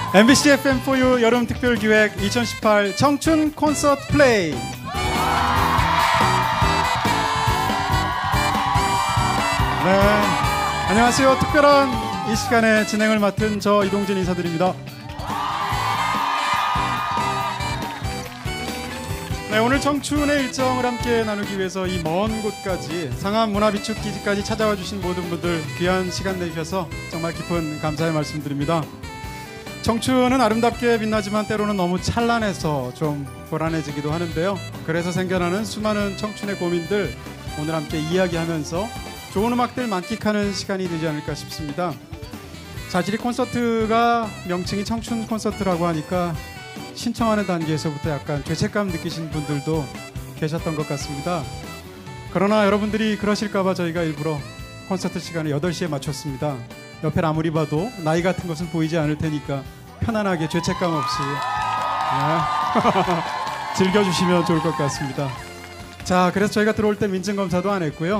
MBC FM4U 여름 특별기획 2018 청춘 콘서트 플레이. 네, 안녕하세요. 특별한 이 시간에 진행을 맡은 저 이동진 인사드립니다. 네, 오늘 청춘의 일정을 함께 나누기 위해서 이 먼 곳까지 상암문화비축기지까지 찾아와 주신 모든 분들 귀한 시간 내주셔서 정말 깊은 감사의 말씀드립니다. 청춘은 아름답게 빛나지만 때로는 너무 찬란해서 좀 불안해지기도 하는데요. 그래서 생겨나는 수많은 청춘의 고민들 오늘 함께 이야기하면서 좋은 음악들 만끽하는 시간이 되지 않을까 싶습니다. 자질이 콘서트가 명칭이 청춘 콘서트라고 하니까 신청하는 단계에서부터 약간 죄책감 느끼신 분들도 계셨던 것 같습니다. 그러나 여러분들이 그러실까봐 저희가 일부러 콘서트 시간을 8시에 맞췄습니다. 옆에 아무리 봐도 나이 같은 것은 보이지 않을 테니까 편안하게 죄책감 없이 즐겨주시면 좋을 것 같습니다. 자, 그래서 저희가 들어올 때 민증검사도 안 했고요.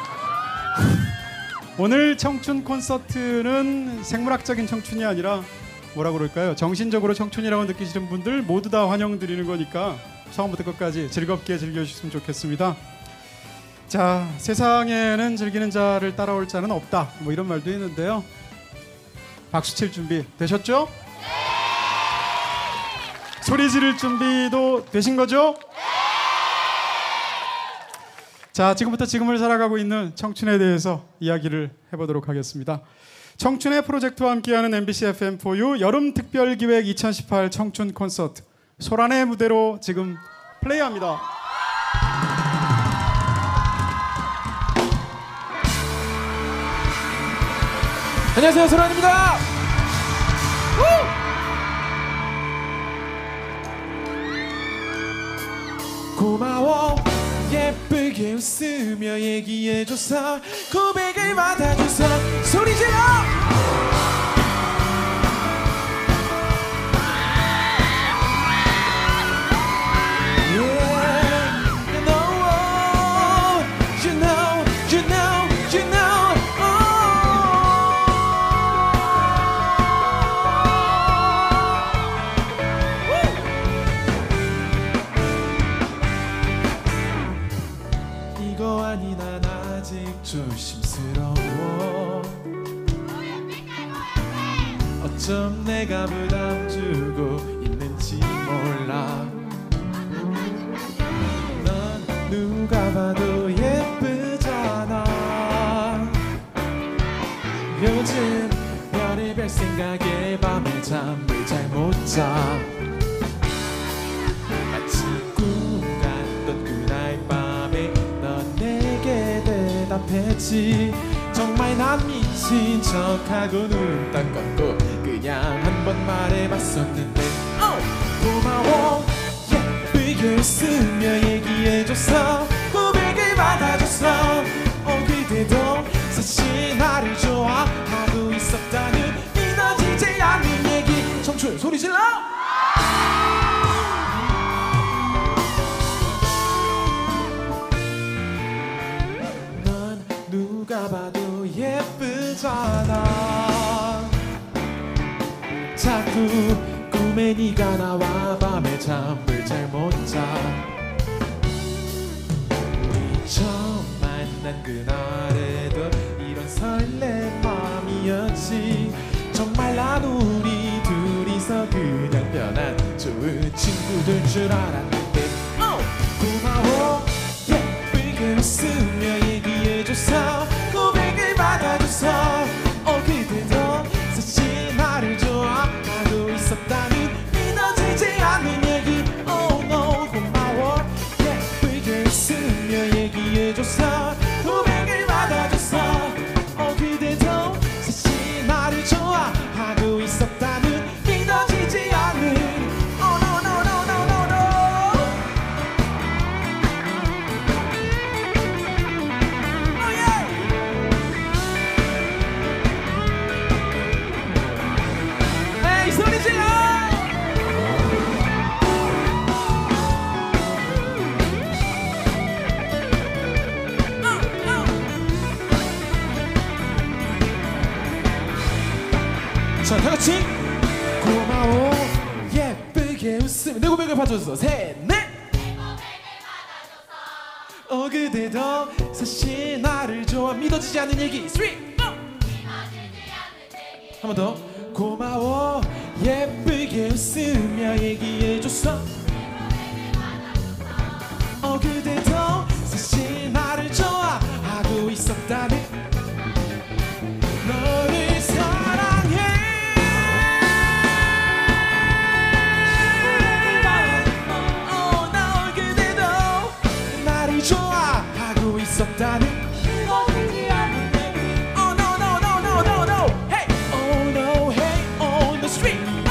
오늘 청춘 콘서트는 생물학적인 청춘이 아니라 뭐라 그럴까요? 정신적으로 청춘이라고 느끼시는 분들 모두 다 환영드리는 거니까 처음부터 끝까지 즐겁게 즐겨주셨으면 좋겠습니다. 자, 세상에는 즐기는 자를 따라올 자는 없다, 뭐 이런 말도 있는데요. 박수 칠 준비 되셨죠? 소리 지를 준비도 되신 거죠? 자, 지금부터 지금을 살아가고 있는 청춘에 대해서 이야기를 해보도록 하겠습니다. 청춘의 프로젝트와 함께하는 MBC FM4U 여름 특별기획 2018 청춘 콘서트 소란의 무대로 지금 플레이합니다. 안녕하세요, 소란입니다. 고마워 예쁘게 웃으며 얘기해줘서 고백을 받아줘서 소리 질러. 조심스러워. 어쩜 내가 부담 주고 있는지 몰라. 넌 누가 봐도 예쁘잖아. 요즘 별의별 생각에 밤에 잠을 잘 못 자. 마치 꿈 같던 그날 밤에 넌 내게 대답했지. 정말 난 미친 척하고 눈 딱 감고 그냥 한 번 말해봤었는데 고마워 예쁘게 웃으며 얘기해줘서 고백을 받아줬어. 그대도 사실 나를 좋아하고 있었다는 믿어지지 않는 얘기. 청춘 소리 질러. 누가 봐도 예쁘잖아. 자꾸 꿈에 네가 나와 밤에 잠을 잘 못 자. 우리 처음 만난 그날에도 이런 설렘 마음이었지. 정말 난 우리 둘이서 그냥 편한 좋은 친구들 줄 알았는데 고마워 예쁘게 웃으며 얘기해줘서 고백을 받아줘서 그대도 사실 나를 좋아하고 있었다는 믿어지지 않는 얘기. Oh no 고마워 예쁘게 웃으며 얘기해줘서 고백을 받아줘서 그대도 사실 나를 좋아하고 있었다는 믿어지지 않는 Oh no no no no no no. Oh yeah. Hey 소리 질러. 자, 다 같이 고마워 예쁘게 웃으며 내 고백을 봐줘서 셋넷 그대도 사실 나를 좋아 믿어지지 않는 얘기 3 한 번 더 고마워 예쁘게 웃으며 얘기해줬어 그대도 사실 나를 좋아하고 있었다네 너를 사랑해 너 그대도 나를 좋아하고 있었다네 믿어지지 않는 얘기 Oh no no no no no no Hey Oh no hey on the street